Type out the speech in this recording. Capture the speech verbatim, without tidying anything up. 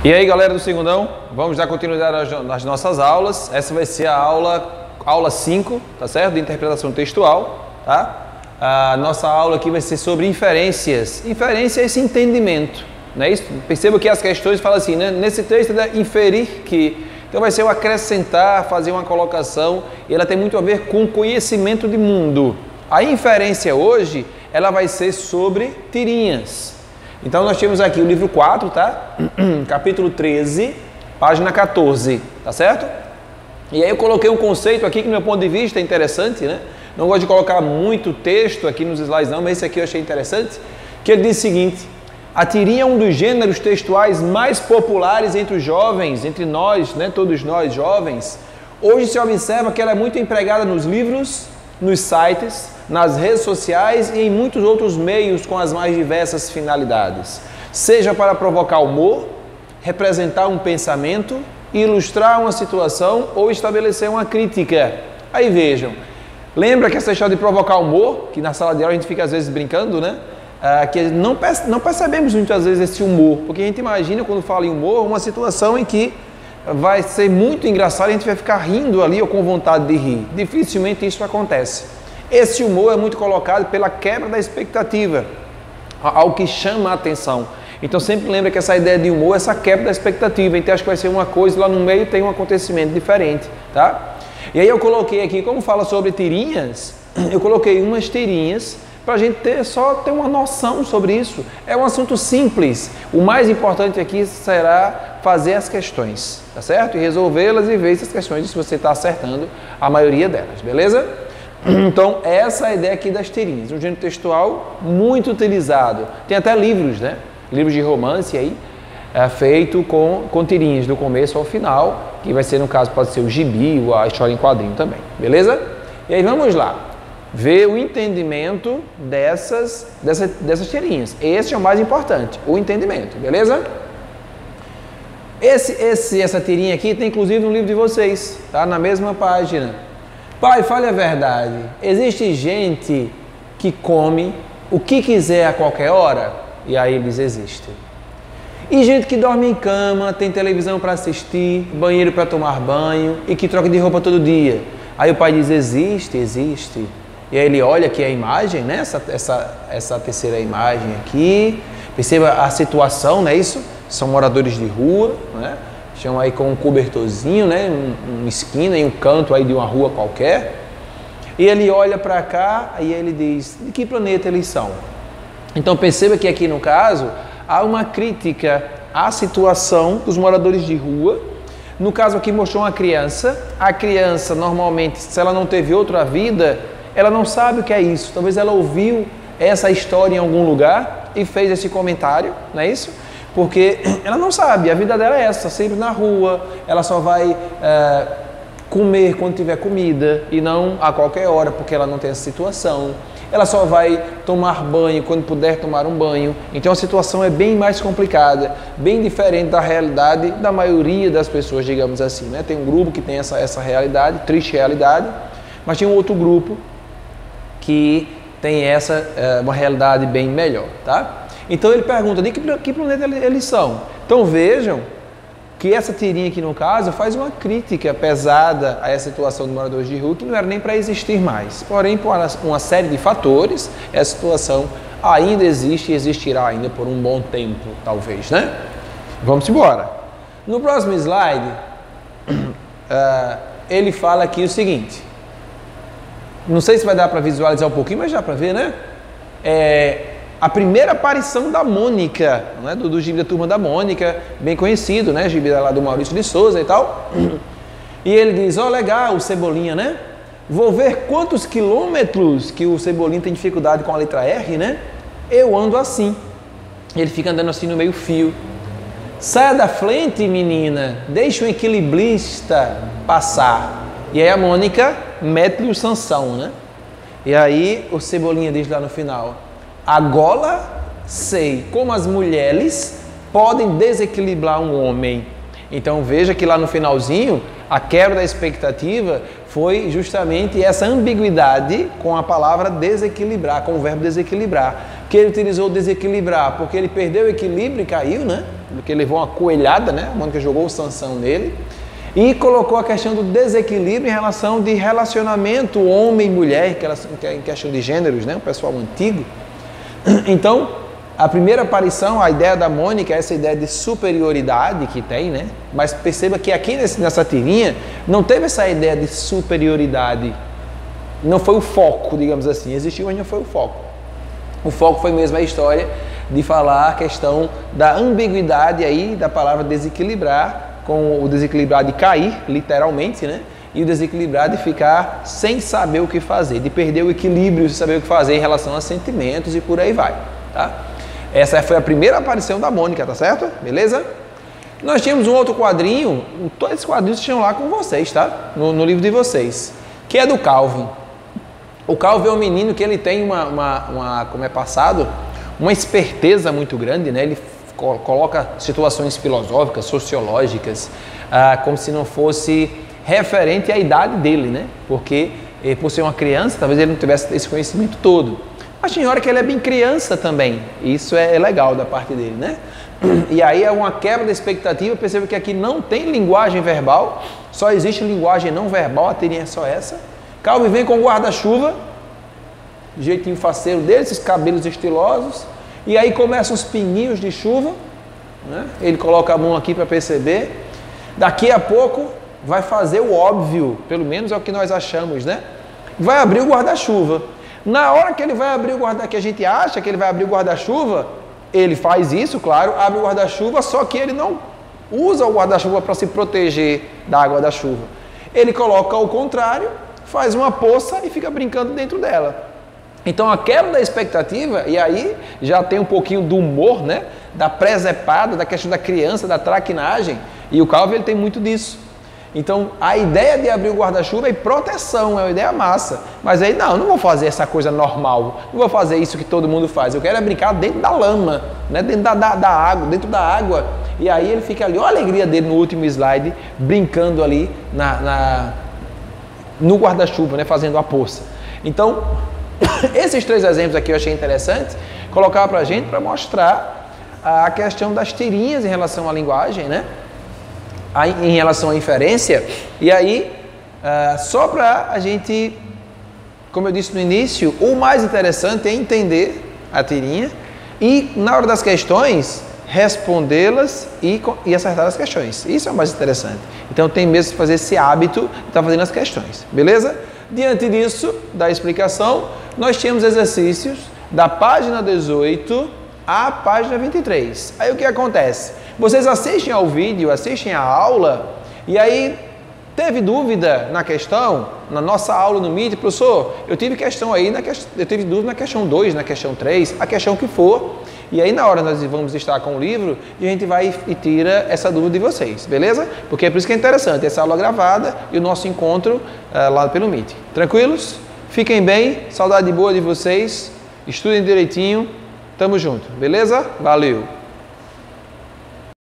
E aí, galera do Segundão, vamos dar continuidade nas nossas aulas. Essa vai ser a aula, aula cinco, tá certo? De interpretação textual, tá? A nossa aula aqui vai ser sobre inferências. Inferência é esse entendimento, não é isso? Perceba que as questões falam assim, né? Nesse texto é inferir que. Então vai ser o acrescentar, fazer uma colocação, e ela tem muito a ver com conhecimento de mundo. A inferência hoje, ela vai ser sobre tirinhas. Então nós temos aqui o livro quatro, tá? Capítulo treze, página quatorze, tá certo? E aí eu coloquei um conceito aqui que do meu ponto de vista é interessante, né? Não gosto de colocar muito texto aqui nos slides não, mas esse aqui eu achei interessante, que ele diz o seguinte: a tirinha é um dos gêneros textuais mais populares entre os jovens, entre nós, né? Todos nós jovens. Hoje se observa que ela é muito empregada nos livros, nos sites, nas redes sociais e em muitos outros meios com as mais diversas finalidades, seja para provocar humor, representar um pensamento, ilustrar uma situação ou estabelecer uma crítica. Aí vejam, lembra que essa história de provocar humor, que na sala de aula a gente fica às vezes brincando, né? Ah, que não, perce não percebemos muitas vezes esse humor, porque a gente imagina quando fala em humor uma situação em que vai ser muito engraçado e a gente vai ficar rindo ali ou com vontade de rir. Dificilmente isso acontece. Esse humor é muito colocado pela quebra da expectativa, algo que chama a atenção. Então sempre lembra que essa ideia de humor é essa quebra da expectativa. Então acho que vai ser uma coisa, lá no meio tem um acontecimento diferente, tá? E aí eu coloquei aqui, como fala sobre tirinhas, eu coloquei umas tirinhas para a gente ter, só ter uma noção sobre isso. É um assunto simples. O mais importante aqui será fazer as questões, tá certo? E resolvê-las e ver essas questões, se você está acertando a maioria delas, beleza? Então, essa é a ideia aqui das tirinhas. Um gênero textual muito utilizado. Tem até livros, né? Livros de romance aí, é, feito com, com tirinhas, do começo ao final, que vai ser, no caso, pode ser o gibi ou a história em quadrinho também, beleza? E aí, vamos lá. Ver o entendimento dessas, dessas, dessas tirinhas. Esse é o mais importante, o entendimento, beleza? Esse, esse, essa tirinha aqui tem inclusive no livro de vocês, tá? Na mesma página. Pai, fale a verdade. Existe gente que come o que quiser a qualquer hora? E aí eles existem. E gente que dorme em cama, tem televisão para assistir, banheiro para tomar banho e que troca de roupa todo dia. Aí o pai diz, existe, existe. E aí ele olha aqui a imagem, né? Essa, essa, essa terceira imagem aqui. Perceba a situação, não é isso? São moradores de rua, né? Estão aí com um cobertorzinho, né? Um, uma esquina e um canto aí de uma rua qualquer. E ele olha para cá e ele diz, de que planeta eles são? Então perceba que aqui no caso há uma crítica à situação dos moradores de rua. No caso aqui mostrou uma criança. A criança normalmente, se ela não teve outra vida, ela não sabe o que é isso. Talvez ela ouviu essa história em algum lugar e fez esse comentário, não é isso? Porque ela não sabe, a vida dela é essa, sempre na rua, ela só vai é, comer quando tiver comida e não a qualquer hora, porque ela não tem essa situação. Ela só vai tomar banho quando puder tomar um banho. Então a situação é bem mais complicada, bem diferente da realidade da maioria das pessoas, digamos assim, né? Tem um grupo que tem essa, essa realidade, triste realidade, mas tem um outro grupo que tem essa, é, uma realidade bem melhor, tá? Então ele pergunta, de que, que planeta eles são? Então vejam que essa tirinha aqui no caso faz uma crítica pesada a essa situação dos moradores de rua, que não era nem para existir mais. Porém, por uma série de fatores, essa situação ainda existe e existirá ainda por um bom tempo, talvez, né? Vamos embora. No próximo slide, uh, ele fala aqui o seguinte. Não sei se vai dar para visualizar um pouquinho, mas dá para ver, né? É, a primeira aparição da Mônica, né? do, do gibi da Turma da Mônica, bem conhecido, né? Gibi lá do Maurício de Souza e tal. E ele diz, ó, oh, legal, o Cebolinha, né? Vou ver quantos quilômetros que o Cebolinha tem dificuldade com a letra R, né? Eu ando assim. Ele fica andando assim no meio fio. Saia da frente, menina, deixa o equilibrista passar. E aí a Mônica mete-lhe o Sansão, né? E aí o Cebolinha diz lá no final, agora sei como as mulheres podem desequilibrar um homem. Então veja que lá no finalzinho, a quebra da expectativa foi justamente essa ambiguidade com a palavra desequilibrar, com o verbo desequilibrar. que ele utilizou desequilibrar? Porque ele perdeu o equilíbrio e caiu, né? Porque levou uma coelhada, né? A Mônica jogou o Sansão nele. E colocou a questão do desequilíbrio em relação de relacionamento homem e mulher, em questão de gêneros, né? O pessoal antigo. Então, a primeira aparição, a ideia da Mônica é essa ideia de superioridade que tem, né? Mas perceba que aqui nesse, nessa tirinha não teve essa ideia de superioridade. Não foi o foco, digamos assim. Existiu, mas não foi o foco. O foco foi mesmo a história de falar a questão da ambiguidade aí da palavra desequilibrar, com o desequilibrar de cair, literalmente, né? E o desequilibrar de ficar sem saber o que fazer, de perder o equilíbrio, sem saber o que fazer em relação a sentimentos e por aí vai, tá? Essa foi a primeira aparição da Mônica, tá certo? Beleza? Nós tínhamos um outro quadrinho, todos esses quadrinhos estão lá com vocês, tá? No, no livro de vocês, que é do Calvin. O Calvin é um menino que ele tem uma, uma, uma como é passado, uma esperteza muito grande, né? Ele coloca situações filosóficas, sociológicas, ah, como se não fosse referente à idade dele, né? Porque eh, por ser uma criança, talvez ele não tivesse esse conhecimento todo. Mas tem hora que ele é bem criança também. Isso é, é legal da parte dele, né? E aí é uma quebra da expectativa. Perceba que aqui não tem linguagem verbal, só existe linguagem não verbal, a tirinha é só essa. Calvin vem com guarda-chuva, jeitinho faceiro dele, esses cabelos estilosos. E aí começam os pinguinhos de chuva, né? Ele coloca a mão aqui para perceber. Daqui a pouco vai fazer o óbvio, pelo menos é o que nós achamos, né? Vai abrir o guarda-chuva. Na hora que ele vai abrir o guarda-chuva, que a gente acha que ele vai abrir o guarda-chuva, ele faz isso, claro, abre o guarda-chuva, só que ele não usa o guarda-chuva para se proteger da água da chuva. Ele coloca ao contrário, faz uma poça e fica brincando dentro dela. Então a quebra da expectativa, e aí já tem um pouquinho do humor, né? Da presepada, da questão da criança, da traquinagem, e o Calvin ele tem muito disso. Então a ideia de abrir o guarda-chuva é proteção, é uma ideia massa, mas aí não, não vou fazer essa coisa normal, não vou fazer isso que todo mundo faz, eu quero é brincar dentro da lama, né? Dentro da, da, da água, dentro da água, e aí ele fica ali, olha a alegria dele no último slide, brincando ali na, na, no guarda-chuva, né? Fazendo a poça. Então esses três exemplos aqui eu achei interessante colocar para a gente para mostrar a questão das tirinhas em relação à linguagem, né? Em relação à inferência. E aí, uh, só para a gente, como eu disse no início, o mais interessante é entender a tirinha e, na hora das questões, respondê-las e, e acertar as questões. Isso é o mais interessante. Então, tem mesmo que fazer esse hábito de estar fazendo as questões. Beleza? Diante disso, da explicação, nós tínhamos exercícios da página dezoito à página vinte e três. Aí o que acontece? Vocês assistem ao vídeo, assistem à aula, e aí teve dúvida na questão, na nossa aula no Meet, professor, eu tive questão aí, na que... eu tive dúvida na questão dois, na questão três, a questão que for, e aí na hora nós vamos estar com o livro e a gente vai e tira essa dúvida de vocês, beleza? Porque é por isso que é interessante, essa aula gravada e o nosso encontro uh, lá pelo Meet. Tranquilos? Fiquem bem, saudade boa de vocês, estudem direitinho, tamo junto, beleza? Valeu!